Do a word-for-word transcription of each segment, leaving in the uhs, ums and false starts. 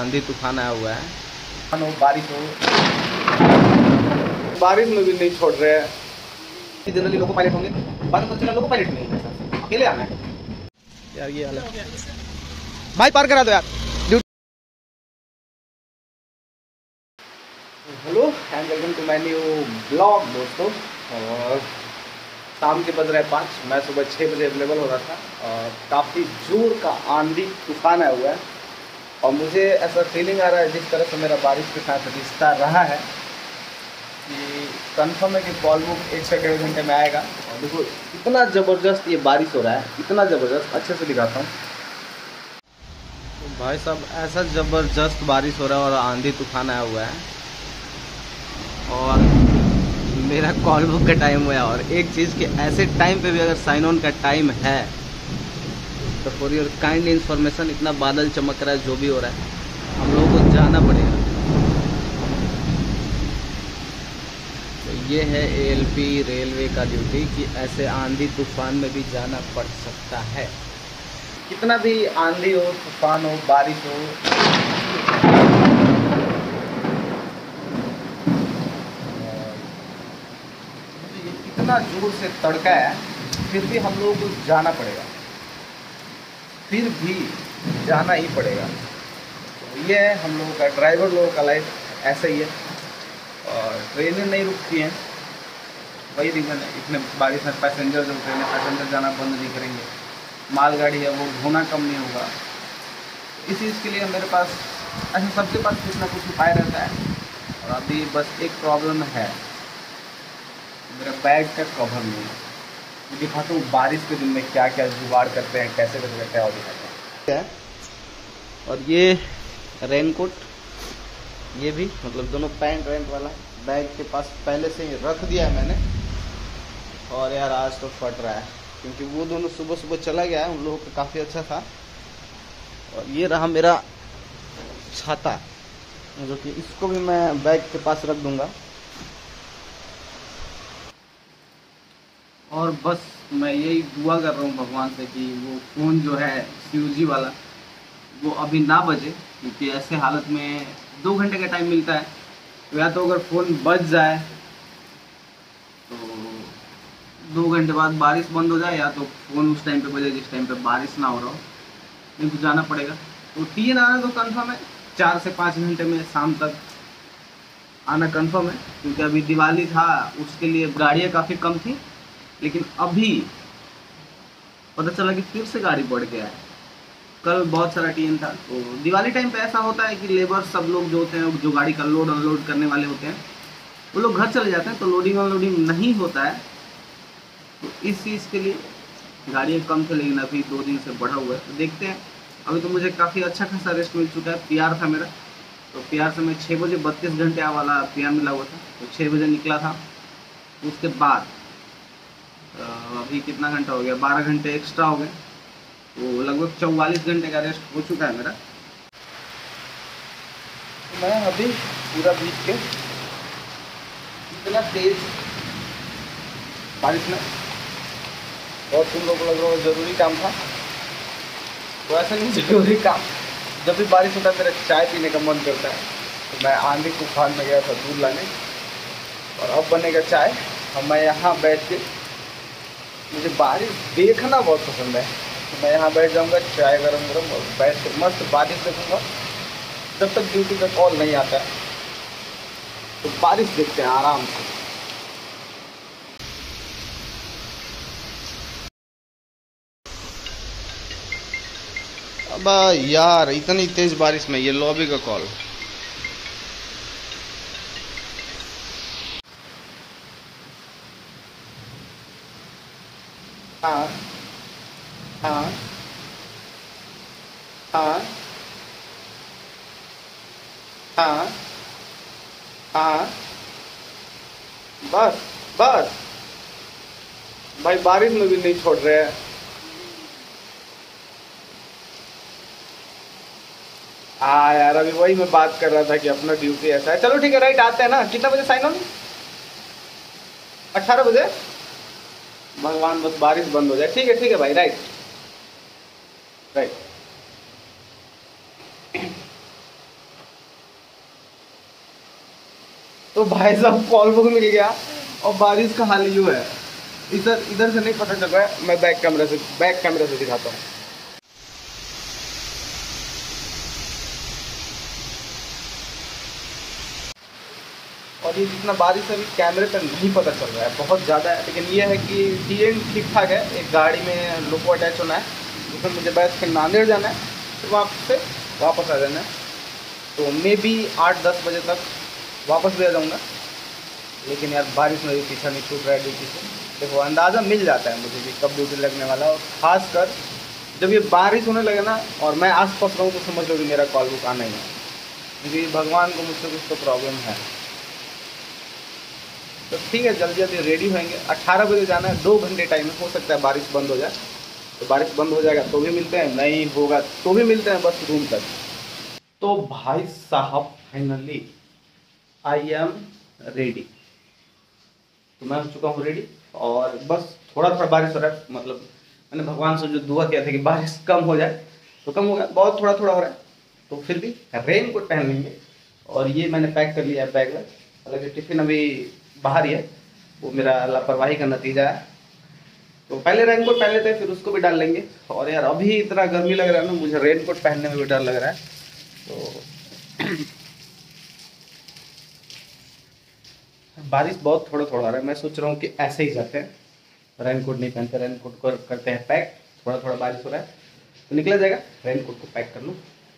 आंधी तूफान आया हुआ है। बारिश हो, बारिश में भी नहीं छोड़ रहे हैं। जनरली लोको पायलट होंगे, बात तो चला लोको पायलट नहीं है, अकेले आना है यार। ये हाल है भाई, पार करा दो यार। Hello and welcome to my new blog दोस्तों। और शाम के बज रहे हैं पाँच, मैं सुबह छः बजे अवेलेबल हो रहा था और काफ़ी जोर का आंधी तूफान आया हुआ है। और मुझे ऐसा फीलिंग आ रहा है जिस तरह से मेरा बारिश के साथ रिश्ता रहा है कि कंफर्म है कि कॉल बुक एक से डेढ़ घंटे में आएगा। और देखो इतना ज़बरदस्त ये बारिश हो रहा है, इतना ज़बरदस्त, अच्छे से दिखाता हूँ। तो भाई साहब ऐसा ज़बरदस्त बारिश हो रहा है और आंधी तूफान आया हुआ है और मेरा कॉल बुक का टाइम हुआ है। और एक चीज़ कि ऐसे टाइम पे भी अगर साइन ऑन का टाइम है तो फॉर योर काइंड इन्फॉर्मेशन इतना बादल चमक रहा है, जो भी हो रहा है हम लोगों को जाना पड़ेगा। तो ये है एएलपी रेलवे का ड्यूटी कि ऐसे आंधी तूफान में भी जाना पड़ सकता है। कितना भी आंधी हो, तूफान हो, बारिश हो, इतना जोर से तड़का है, फिर भी हम लोगों को जाना पड़ेगा, फिर भी जाना ही पड़ेगा। तो ये है हम लोगों का, ड्राइवर लोगों का लाइफ ऐसा ही है। और ट्रेनें नहीं रुकती हैं, वही रीज़न है। इतने बारिश में पैसेंजर जो ट्रेनें पैसेंजर जाना बंद नहीं करेंगे, मालगाड़ी है वो धोना कम नहीं होगा। इस चीज़ के लिए मेरे पास ऐसे सबके पास कुछ ना कुछ उपाय रहता है। और अभी बस एक प्रॉब्लम है, मेरा बैग का कवर नहीं है। दिखाता हूँ बारिश के दिन में क्या क्या जुगाड़ करते हैं, कैसे कैसे करते हैं और दिखाते हैं। और ये रेनकोट, ये भी मतलब दोनों पैंट रेंट वाला बैग के पास पहले से ही रख दिया है मैंने। और यार आज तो फट रहा है क्योंकि वो दोनों सुबह सुबह चला गया है, उन लोगों का काफ़ी अच्छा था। और ये रहा मेरा छाता, जो कि इसको भी मैं बैग के पास रख दूंगा। और बस मैं यही दुआ कर रहा हूँ भगवान से कि वो फ़ोन जो है सीयूजी वाला वो अभी ना बजे, क्योंकि ऐसे हालत में दो घंटे का टाइम मिलता है। तो या तो अगर फ़ोन बज जाए तो दो घंटे बाद बारिश बंद हो जाए, या तो फ़ोन उस टाइम पे बजे जिस टाइम पे बारिश ना हो रहा हो। नहीं तो जाना पड़ेगा। तो तीन आना तो कंफर्म है, चार से पाँच घंटे में शाम तक आना कंफर्म है। क्योंकि अभी दिवाली था, उसके लिए गाड़ियाँ काफ़ी कम थी, लेकिन अभी पता चला कि फिर से गाड़ी बढ़ गया है। कल बहुत सारा टीएन था। तो दिवाली टाइम पे ऐसा होता है कि लेबर सब लोग जो होते हैं, जो गाड़ी का लोड अनलोड करने वाले होते हैं, वो लोग घर चले जाते हैं, तो लोडिंग अनलोडिंग नहीं होता है। तो इस चीज़ के लिए गाड़ियाँ कम थे, लेकिन अभी दो दिन से बढ़ा हुआ है। तो देखते हैं। अभी तो मुझे काफ़ी अच्छा खासा रेस्ट मिल चुका है। पीआर था मेरा, तो पीआर से मैं छः बजे बत्तीस घंटे वाला पीआर मिला हुआ था, तो छः बजे निकला था। उसके बाद अभी कितना घंटा हो गया, बारह घंटे एक्स्ट्रा हो गए, तो लगभग चौवालीस घंटे का रेस्ट हो चुका है मेरा। तो मैं अभी पूरा भीग के, इतना तेज बारिश में, और तुम लोग को लग रहा हो जरूरी काम था, तो ऐसा नहीं जरूरी काम। जब भी बारिश होता है मेरा चाय पीने का मन करता है, तो मैं आंधी तूफान में गया था दूध लाने, और अब बनेगा चाय। और मैं यहाँ बैठ के, मुझे बारिश देखना बहुत पसंद है, तो मैं यहाँ बैठ जाऊँगा, चाय गरम गरम, और बैठ के मस्त बारिश देखूँगा जब तक ड्यूटी का कॉल नहीं आता है। तो बारिश देखते हैं आराम से। अब यार इतनी तेज बारिश में ये लॉबी का कॉल। हाँ हाँ हाँ हाँ हाँ, बस बस भाई, बारिश में भी नहीं छोड़ रहे हैं। हाँ यार, अभी वही मैं बात कर रहा था कि अपना ड्यूटी ऐसा है। चलो ठीक है, राइट, आते हैं ना। कितना बजे साइन ऑन? अट्ठारह बजे। भगवान बस बारिश बंद हो जाए। ठीक है ठीक है भाई, राइट राइट। तो भाई साहब कॉल बुक मिल गया और बारिश का हाल यूँ है। इधर इधर से नहीं पता चल रहा है, मैं बैक कैमरे से बैक कैमरे से दिखाता हूँ। और ये जितना बारिश अभी कैमरे पर नहीं पता चल रहा है, बहुत ज़्यादा है, लेकिन ये है कि टीएन ठीक ठाक है। एक गाड़ी में लोको अटैच होना है, उसमें मुझे बैठ के नांदेड़ जाना है, फिर वहाँ से वापस आ जाना है। तो मे बी आठ दस बजे तक वापस भी आ जाऊँगा। लेकिन यार बारिश में भी पीछा नहीं छूट रहा है ड्यूटी से। देखो अंदाज़ा मिल जाता है मुझे कि कब ड्यूटी लगने वाला है, और ख़ासकर जब ये बारिश होने लगे ना और मैं आस पास रहूँ तो समझ लो कि मेरा कॉल बुक आना ही है, क्योंकि भगवान को मुझसे कुछ तो प्रॉब्लम है। तो ठीक है, जल्दी जल्दी रेडी होंगे। अट्ठारह बजे जाना है, दो घंटे टाइम है, हो सकता है बारिश बंद हो जाए। तो बारिश बंद हो जाएगा तो भी मिलते हैं, नहीं होगा तो भी मिलते हैं, बस रूम तक। तो भाई साहब फाइनली आई एम रेडी। तो मैं हो चुका हूँ रेडी, और बस थोड़ा थोड़ा बारिश हो रहा है। मतलब मैंने भगवान से जो दुआ किया था कि बारिश कम हो जाए, तो कम हो गया, बहुत थोड़ा थोड़ा हो रहा है। तो फिर भी रेन कोट पहन लेंगे। और ये मैंने पैक कर लिया है बैग में, हालांकि टिफिन अभी बाहर ही है, वो मेरा लापरवाही का नतीजा है। तो पहले रेन कोट पहन लेते हैं, फिर उसको भी डाल लेंगे। और यार अभी इतना गर्मी लग रहा है ना, मुझे रेन कोट पहनने में भी डर लग रहा है। तो बारिश बहुत थोड़ा थोड़ा आ रहा है, मैं सोच रहा हूँ कि ऐसे ही जाते हैं, रेन कोट नहीं पहनते, रेन कोट को करते हैं पैक। थोड़ा थोड़ा बारिश हो रहा है तो निकला जाएगा, रेन कोट को पैक कर लूँ।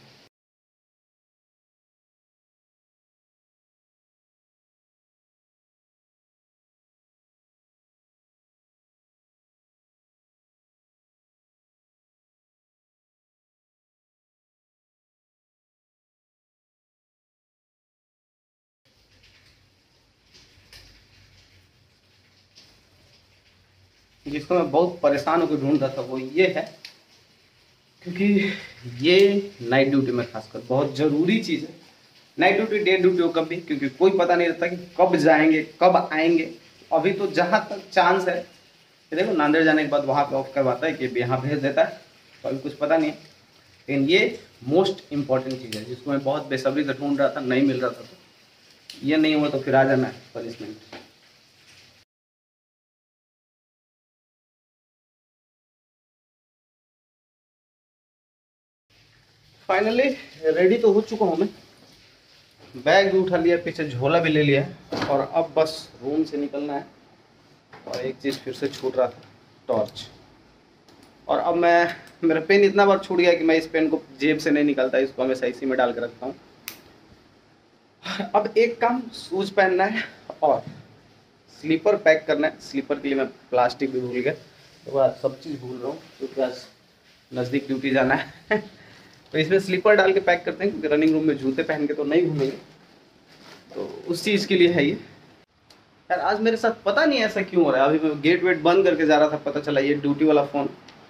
जिसको मैं बहुत परेशान होकर ढूंढ रहा था वो ये है, क्योंकि ये नाइट ड्यूटी में खासकर बहुत ज़रूरी चीज़ है। नाइट ड्यूटी डे ड्यूटी हो कब भी, क्योंकि कोई पता नहीं रहता कि कब जाएंगे कब आएंगे। अभी तो जहाँ तक चांस है, देखो नांदेड़ जाने के बाद वहाँ पे ऑफ करवाता है कि यहाँ भेज देता है, तो अभी कुछ पता नहीं है। लेकिन ये मोस्ट इम्पॉर्टेंट चीज़ है जिसको मैं बहुत बेसब्री से ढूंढ रहा था, नहीं मिल रहा था। तो ये नहीं हुआ तो फिर आ जाना है पनिशमेंट। फाइनली रेडी तो हो चुका हूँ मैं, बैग भी उठा लिया, पीछे झोला भी ले लिया, और अब बस रूम से निकलना है। और एक चीज़ फिर से छूट रहा था, टॉर्च। और अब मैं, मेरा पेन इतना बार छूट गया कि मैं इस पेन को जेब से नहीं निकालता, इसको हमेशा इसी में डाल के रखता हूँ। अब एक काम, शूज पहनना है और स्लीपर पैक करना है। स्लीपर के लिए मैं प्लास्टिक भी भूल गया, तो वह सब चीज़ भूल रहा हूँ, क्योंकि आज नज़दीक ड्यूटी जाना है। तो इसमें स्लीपर डाल के पैक करते हैं, क्योंकि रनिंग रूम में जूते पहन के तो नहीं घूमेंगे, तो उस चीज़ के लिए है ये। यार आज मेरे साथ पता नहीं ऐसा क्यों हो रहा है। अभी मैं गेट वेट बंद करके जा रहा था, पता चला ये ड्यूटी वाला फ़ोन,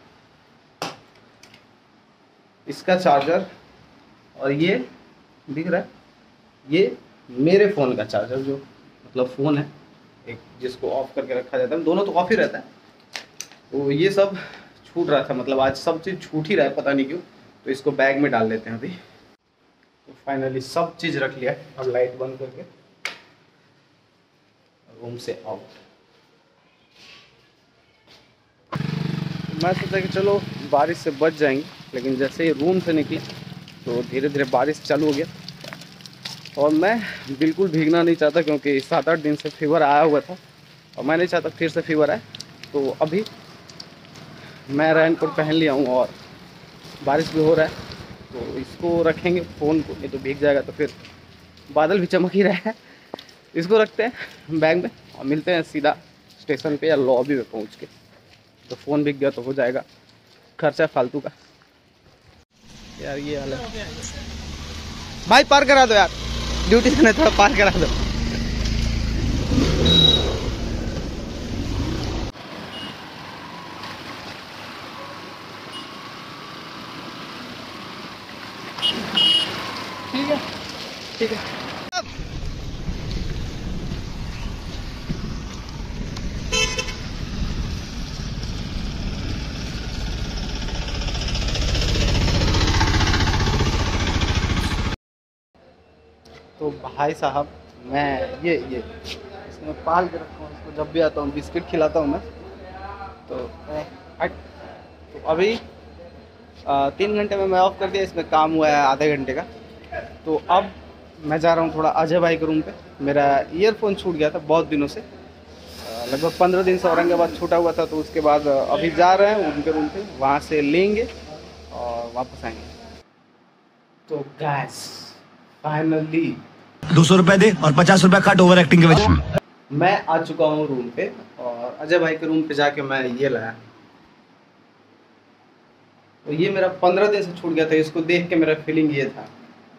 इसका चार्जर, और ये दिख रहा है ये मेरे फ़ोन का चार्जर, जो मतलब फ़ोन है एक जिसको ऑफ करके रखा जाता है, दोनों तो ऑफ ही रहता है। तो ये सब छूट रहा था, मतलब आज सब चीज़ छूट ही रहा है, पता नहीं क्यों। तो इसको बैग में डाल लेते हैं अभी। तो फाइनली सब चीज़ रख लिया, अब लाइट बंद करके रूम से आउट। मैं सोचा कि चलो बारिश से बच जाएंगे, लेकिन जैसे ही रूम से निकले तो धीरे धीरे बारिश चालू हो गया। और मैं बिल्कुल भीगना नहीं चाहता, क्योंकि सात आठ दिन से फीवर आया हुआ था और मैं नहीं चाहता फिर से फीवर आए। तो अभी मैं रेन कोट पहन लिया हूँ और बारिश भी हो रहा है, तो इसको रखेंगे फ़ोन को, नहीं तो भीग जाएगा। तो फिर बादल भी चमक ही रहा है, इसको रखते हैं बैग में और मिलते हैं सीधा स्टेशन पे या लॉबी में पहुँच के। तो फ़ोन भीग गया तो हो जाएगा खर्चा फालतू का। यार ये हाल है, भाई पार करा दो यार, ड्यूटी से थोड़ा पार करा दो। ठीक है ठीक है। तो भाई साहब मैं ये ये इसमें पाल के रखा हूँ इसको, जब भी आता हूँ बिस्किट खिलाता हूँ मैं। तो ए, हट। तो अभी आ, तीन घंटे में मैं ऑफ कर दिया, इसमें काम हुआ है आधे घंटे का। तो अब मैं जा रहा हूँ थोड़ा अजय भाई के रूम पे। मेरा ईयरफोन छूट गया था बहुत दिनों से, लगभग पंद्रह दिन से औरंगाबाद छूटा हुआ था। तो उसके बाद अभी जा रहे हैं उनके रूम पे, वहाँ से लेंगे और वापस आएंगे। तो गैस फाइनली दो सौ रुपए दे और पचास रुपए काट ओवर एक्टिंग के वजह। मैं आ चुका हूँ रूम पे, और अजय भाई के रूम पे जाके मैं ये लाया। तो ये मेरा पंद्रह दिन से छूट गया था, इसको देख के मेरा फीलिंग ये था।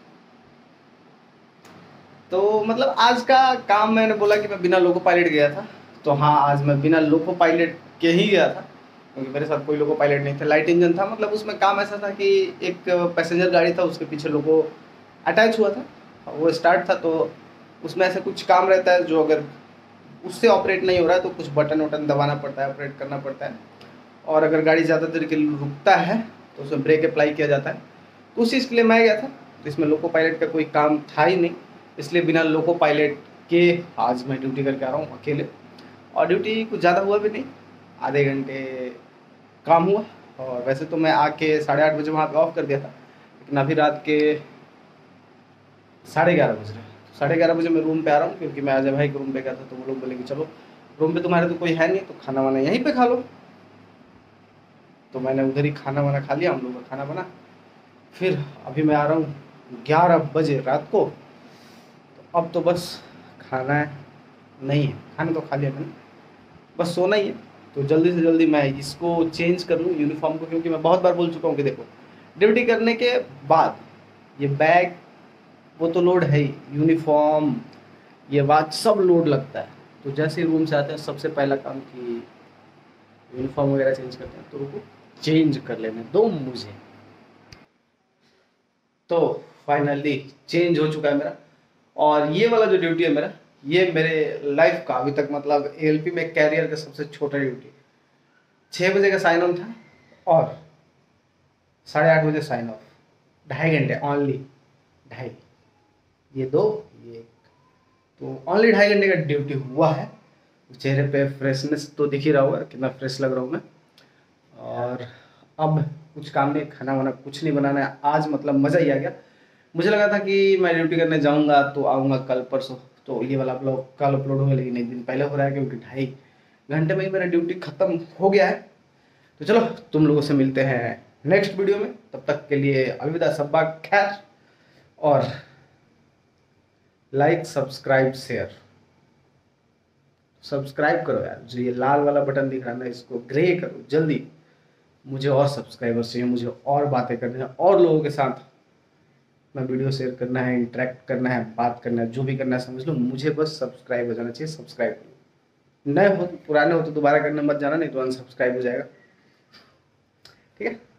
तो मतलब आज का काम, मैंने बोला कि मैं बिना लोको पायलट गया था, तो हाँ आज मैं बिना लोको पायलट के ही गया था, क्योंकि मेरे साथ कोई लोको पायलट नहीं था। लाइट इंजन था, मतलब उसमें काम ऐसा था कि एक पैसेंजर गाड़ी था, उसके पीछे लोको अटैच हुआ था, वो स्टार्ट था। तो उसमें ऐसे कुछ काम रहता है जो अगर उससे ऑपरेट नहीं हो रहा है तो कुछ बटन वटन दबाना पड़ता है, ऑपरेट करना पड़ता है। और अगर गाड़ी ज़्यादा देर के लिए रुकता है तो उसमें ब्रेक अप्लाई किया जाता है। तो उसी इसके लिए मैं गया था। तो इसमें लोको पायलट का कोई काम था ही नहीं, इसलिए बिना लोको पायलट के आज मैं ड्यूटी करके आ रहा हूँ अकेले। और ड्यूटी कुछ ज़्यादा हुआ भी नहीं, आधे घंटे काम हुआ। और वैसे तो मैं आके साढ़े आठ बजे वहाँ पे ऑफ कर दिया था, लेकिन अभी रात के साढ़े ग्यारह बज रहे हैं। साढ़े ग्यारह बजे मैं रूम पे आ रहा हूँ, क्योंकि मैं अजय भाई के रूम पे गया था। तो वो लोग बोले कि चलो रूम पे तुम्हारे तो कोई है नहीं, तो खाना वाना यहीं पे खा लो। तो मैंने उधर ही खाना वाना खा लिया, हम लोग का खाना बना। फिर अभी मैं आ रहा हूँ ग्यारह बजे रात को। तो अब तो बस खाना है नहीं है, खाना तो खा लिया मैंने, बस सोना ही है। तो जल्दी से जल्दी मैं इसको चेंज कर लूँ यूनिफॉर्म को, क्योंकि मैं बहुत बार बोल चुका हूँ कि देखो ड्यूटी करने के बाद ये बैग वो तो लोड है ही, यूनिफॉर्म ये वॉच सब लोड लगता है। तो जैसे ही रूम से आते हैं सबसे पहला काम कि यूनिफॉर्म वगैरह चेंज करते हैं, तो रुको चेंज कर लेने दो मुझे। तो फाइनली चेंज हो चुका है मेरा। और ये वाला जो ड्यूटी है मेरा, ये मेरे लाइफ का अभी तक मतलब एएलपी में कैरियर का सबसे छोटा ड्यूटी। छः बजे का साइन ऑन था और साढ़े आठ बजे साइन ऑफ, ढाई घंटे ऑनली, ढाई, ये दो ये एक, तो ऑनली ढाई घंटे का ड्यूटी हुआ है। चेहरे पे फ्रेशनेस तो दिख ही रहा होगा कितना फ्रेश लग रहा हूँ मैं। और अब कुछ काम नहीं, खाना वाना कुछ नहीं बनाना है आज, मतलब मज़ा ही आ गया। मुझे लगा था कि मैं ड्यूटी करने जाऊंगा तो आऊँगा कल परसों, तो ये वाला ब्लॉग कल अपलोड होगा, लेकिन एक दिन पहले हो रहा है क्योंकि ढाई घंटे में ही मेरा ड्यूटी ख़त्म हो गया है। तो चलो तुम लोगों से मिलते हैं नेक्स्ट वीडियो में, तब तक के लिए अलविदा, सब्बा खैर। और लाइक सब्सक्राइब शेयर, सब्सक्राइब करो यार, जो ये लाल वाला बटन दिख रहा है ना इसको ग्रे करो जल्दी। मुझे और सब्सक्राइबर्स चाहिए, मुझे और बातें करनी है, और लोगों के साथ मैं वीडियो शेयर करना है, इंटरेक्ट करना है, बात करना है, जो भी करना है समझ लो। मुझे बस सब्सक्राइब हो जाना चाहिए, सब्सक्राइब करो। नए हो पुराने हो तो दोबारा करने मत जाना, नहीं तो अनसब्सक्राइब हो जाएगा, ठीक है।